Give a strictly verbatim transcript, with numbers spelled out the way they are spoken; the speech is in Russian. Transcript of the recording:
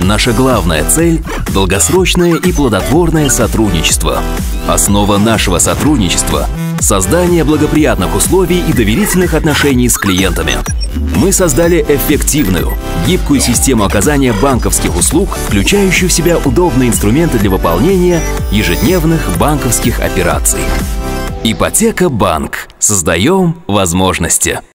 Наша главная цель – долгосрочное и плодотворное сотрудничество. Основа нашего сотрудничества – создание благоприятных условий и доверительных отношений с клиентами. Мы создали эффективную, гибкую систему оказания банковских услуг, включающую в себя удобные инструменты для выполнения ежедневных банковских операций. Ипотека Банк. Создаем возможности.